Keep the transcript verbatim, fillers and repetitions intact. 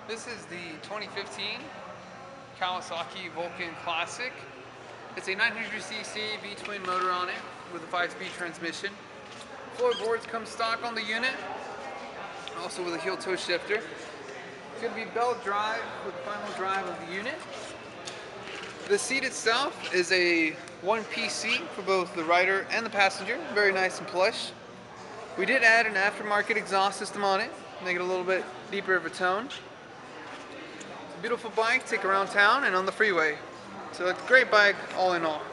This is the twenty fifteen Kawasaki Vulcan Classic. It's a nine hundred c c V-twin motor on it with a five-speed transmission. Floorboards come stock on the unit, also with a heel toe shifter. It's going to be belt drive with the final drive of the unit. The seat itself is a one-piece seat for both the rider and the passenger. Very nice and plush. We did add an aftermarket exhaust system on it, make it a little bit deeper of a tone. It's a beautiful bike, take around town and on the freeway. So it's a great bike all in all.